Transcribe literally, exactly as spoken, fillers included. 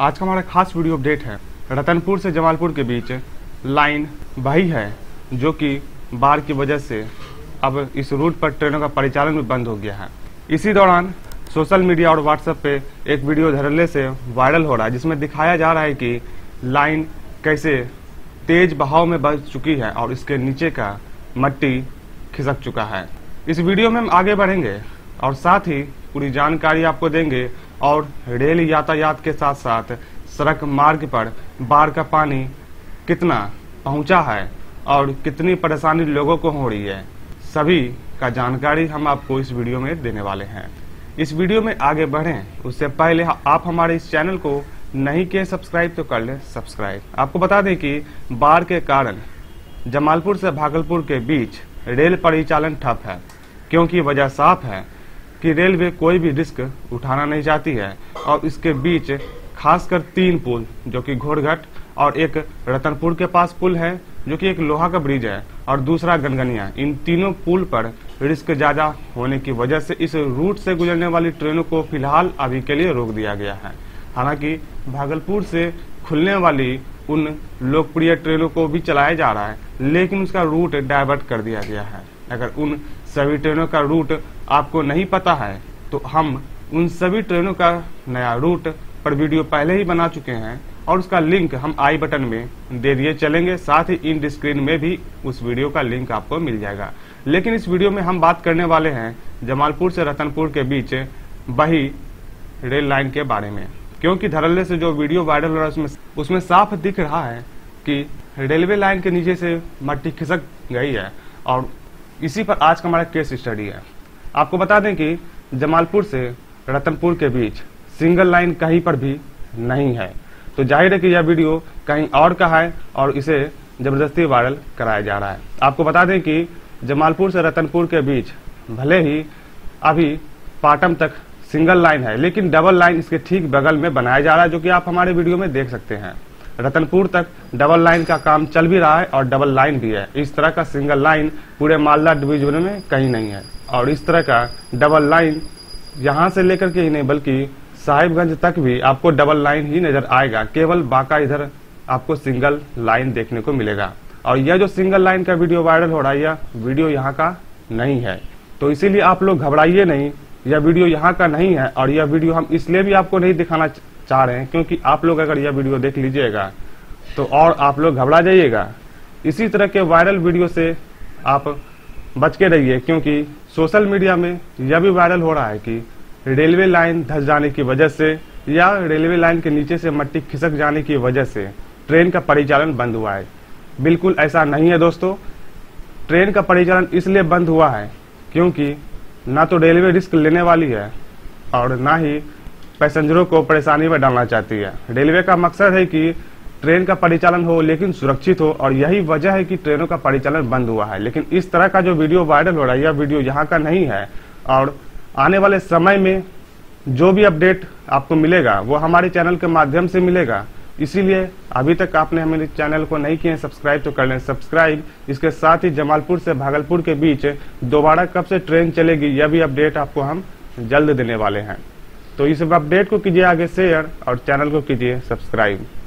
आज का हमारा खास वीडियो अपडेट है। रतनपुर से जमालपुर के बीच लाइन बही है, जो कि बाढ़ की वजह से अब इस रूट पर ट्रेनों का परिचालन भी बंद हो गया है। इसी दौरान सोशल मीडिया और व्हाट्सएप पे एक वीडियो धड़ल्ले से वायरल हो रहा है, जिसमें दिखाया जा रहा है कि लाइन कैसे तेज बहाव में बह चुकी है और इसके नीचे का मट्टी खिसक चुका है। इस वीडियो में हम आगे बढ़ेंगे और साथ ही पूरी जानकारी आपको देंगे और रेल यातायात के साथ साथ सड़क मार्ग पर बाढ़ का पानी कितना पहुंचा है और कितनी परेशानी लोगों को हो रही है, सभी का जानकारी हम आपको इस वीडियो में देने वाले हैं। इस वीडियो में आगे बढ़ें उससे पहले आप हमारे इस चैनल को नहीं किए सब्सक्राइब तो कर लें सब्सक्राइब। आपको बता दें कि बाढ़ के कारण जमालपुर से भागलपुर के बीच रेल परिचालन ठप है, क्योंकि वजह साफ है कि रेलवे कोई भी रिस्क उठाना नहीं चाहती है और इसके बीच खासकर तीन पुल, जो कि घोड़घट और एक रतनपुर के पास पुल है जो कि एक लोहा का ब्रिज है और दूसरा गनगनिया, इन तीनों पुल पर रिस्क ज्यादा होने की वजह से इस रूट से गुजरने वाली ट्रेनों को फिलहाल अभी के लिए रोक दिया गया है। हालांकि भागलपुर से खुलने वाली उन लोकप्रिय ट्रेनों को भी चलाया जा रहा है, लेकिन उसका रूट डाइवर्ट कर दिया गया है। अगर उन सभी ट्रेनों का रूट आपको नहीं पता है तो हम उन सभी ट्रेनों का नया रूट पर वीडियो पहले ही बना चुके हैं और उसका लिंक हम आई बटन में दे दिए चलेंगे, साथ ही इन स्क्रीन में भी उस वीडियो का लिंक आपको मिल जाएगा। लेकिन इस वीडियो में हम बात करने वाले हैं जमालपुर से रतनपुर के बीच बही रेल लाइन के बारे में, क्योंकि धड़ल्ले से जो वीडियो वायरल हो रहा है उसमें उसमें साफ दिख रहा है कि रेलवे लाइन के नीचे से मट्टी खिसक गई है और इसी पर आज का हमारा केस स्टडी है। आपको बता दें कि जमालपुर से रतनपुर के बीच सिंगल लाइन कहीं पर भी नहीं है, तो जाहिर है कि यह वीडियो कहीं और का है और इसे जबरदस्ती वायरल कराया जा रहा है। आपको बता दें कि जमालपुर से रतनपुर के बीच भले ही अभी पाटम तक सिंगल लाइन है, लेकिन डबल लाइन इसके ठीक बगल में बनाया जा रहा है, जो कि आप हमारे वीडियो में देख सकते हैं। रतनपुर तक डबल लाइन का काम चल भी रहा है और डबल लाइन भी है। इस तरह का सिंगल लाइन पूरे मालदा डिवीजन में कहीं नहीं है और इस तरह का डबल लाइन यहाँ से लेकर के ही नहीं बल्कि साहिबगंज तक भी आपको डबल लाइन ही नजर आएगा। केवल बाका इधर आपको सिंगल लाइन देखने को मिलेगा और यह जो सिंगल लाइन का वीडियो वायरल हो रहा है यह वीडियो यहाँ का नहीं है, तो इसीलिए आप लोग घबराइए नहीं, यह वीडियो यहाँ का नहीं है। और यह वीडियो हम इसलिए भी आपको नहीं दिखाना चाह रहे हैं क्योंकि आप लोग अगर यह वीडियो देख लीजिएगा तो और आप लोग घबरा जाइएगा। इसी तरह के वायरल वीडियो से आप बच के रहिए, क्योंकि सोशल मीडिया में यह भी वायरल हो रहा है कि रेलवे लाइन धंस जाने की वजह से या रेलवे लाइन के नीचे से मट्टी खिसक जाने की वजह से ट्रेन का परिचालन बंद हुआ है। बिल्कुल ऐसा नहीं है दोस्तों। ट्रेन का परिचालन इसलिए बंद हुआ है क्योंकि ना तो रेलवे रिस्क लेने वाली है और ना ही पैसेंजरों को परेशानी में डालना चाहती है। रेलवे का मकसद है कि ट्रेन का परिचालन हो लेकिन सुरक्षित हो, और यही वजह है कि ट्रेनों का परिचालन बंद हुआ है। लेकिन इस तरह का जो वीडियो वायरल हो रहा है यह वीडियो यहाँ का नहीं है और आने वाले समय में जो भी अपडेट आपको मिलेगा वो हमारे चैनल के माध्यम से मिलेगा। इसीलिए अभी तक आपने हमारे चैनल को नहीं किए सब्सक्राइब तो कर लें सब्सक्राइब। इसके साथ ही जमालपुर से भागलपुर के बीच दोबारा कब से ट्रेन चलेगी यह भी अपडेट आपको हम जल्द देने वाले हैं। तो इस अपडेट को कीजिए आगे शेयर और चैनल को कीजिए सब्सक्राइब।